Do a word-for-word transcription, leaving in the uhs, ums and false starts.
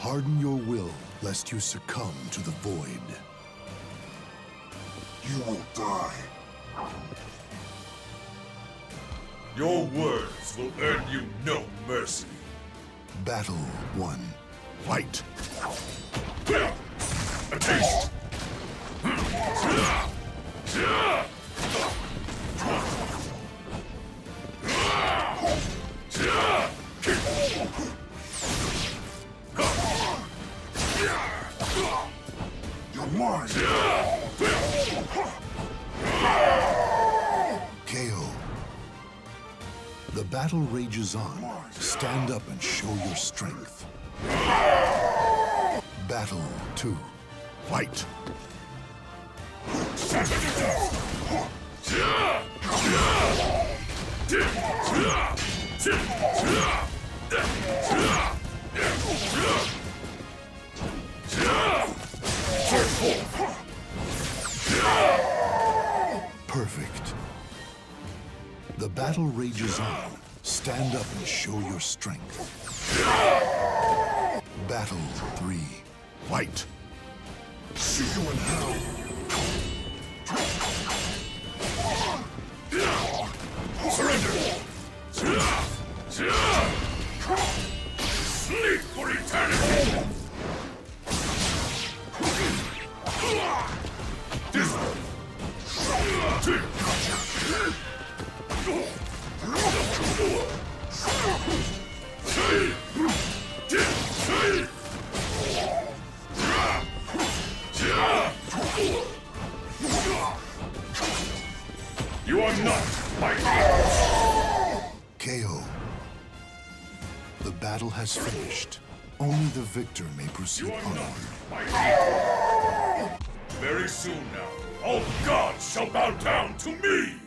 Harden your will, lest you succumb to the void. You will die. Your words will earn you no mercy. Battle one. Fight! A taste! You're mine! K O. The battle rages on. Stand up and show your strength. Battle two. Fight! Perfect. The battle rages on. Stand up and show your strength. Battle three. Fight! See you in hell! Surrender! Sleep for eternity! You are not my K O. The battle has finished. Only the victor may proceed onward. Very soon now, all gods shall bow down to me!